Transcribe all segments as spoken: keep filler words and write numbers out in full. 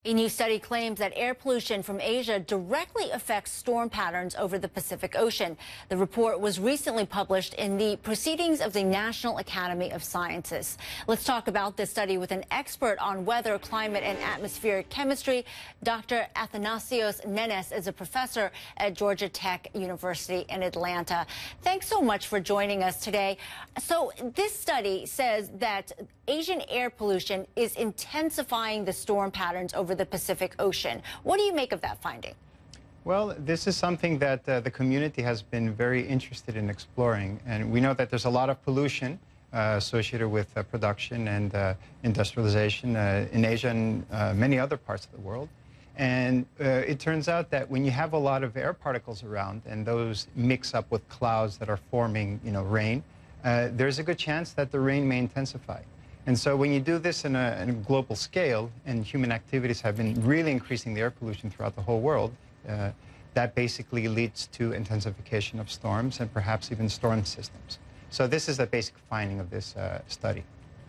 A new study claims that air pollution from Asia directly affects storm patterns over the Pacific Ocean. The report was recently published in the Proceedings of the National Academy of Sciences. Let's talk about this study with an expert on weather, climate, and atmospheric chemistry. Doctor Athanasios Nennes is a professor at Georgia Tech University in Atlanta. Thanks so much for joining us today. So this study says that Asian air pollution is intensifying the storm patterns over the Pacific Ocean. What do you make of that finding? Well, this is something that uh, the community has been very interested in exploring. And we know that there's a lot of pollution uh, associated with uh, production and uh, industrialization uh, in Asia and uh, many other parts of the world. And uh, it turns out that when you have a lot of air particles around and those mix up with clouds that are forming, you know, rain, uh, there's a good chance that the rain may intensify. And so when you do this in a, in a global scale, and human activities have been really increasing the air pollution throughout the whole world, uh, that basically leads to intensification of storms and perhaps even storm systems. So this is the basic finding of this uh, study.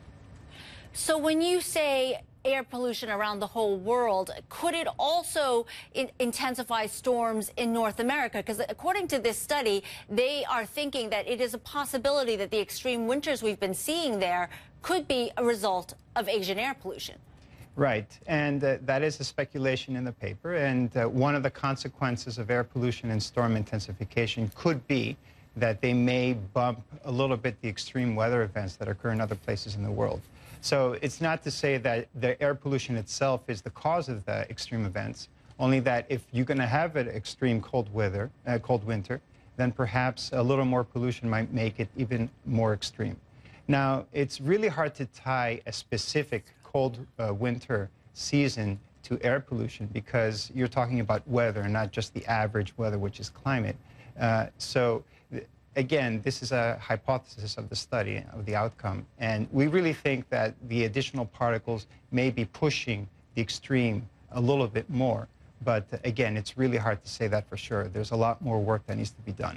So when you say air pollution around the whole world, could it also in intensify storms in North America? Because according to this study, they are thinking that it is a possibility that the extreme winters we've been seeing there could be a result of Asian air pollution. Right, and uh, that is a speculation in the paper, and uh, one of the consequences of air pollution and storm intensification could be that they may bump a little bit the extreme weather events that occur in other places in the world. So it's not to say that the air pollution itself is the cause of the extreme events, only that if you're going to have an extreme cold weather, uh, cold winter, then perhaps a little more pollution might make it even more extreme. Now, it's really hard to tie a specific cold uh, winter season to air pollution because you're talking about weather and not just the average weather, which is climate. Uh, so, again, this is a hypothesis of the study, of the outcome. And we really think that the additional particles may be pushing the extreme a little bit more. But, again, it's really hard to say that for sure. There's a lot more work that needs to be done.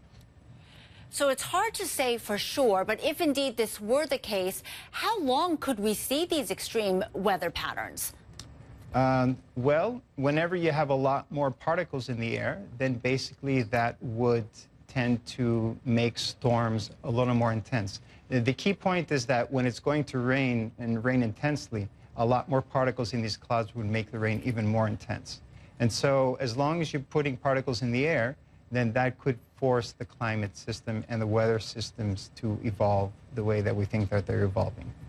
So it's hard to say for sure, but if indeed this were the case, how long could we see these extreme weather patterns? Um, well, whenever you have a lot more particles in the air, then basically that would tend to make storms a little more intense. The key point is that when it's going to rain and rain intensely, a lot more particles in these clouds would make the rain even more intense. And so as long as you're putting particles in the air, then that could force the climate system and the weather systems to evolve the way that we think that they're evolving.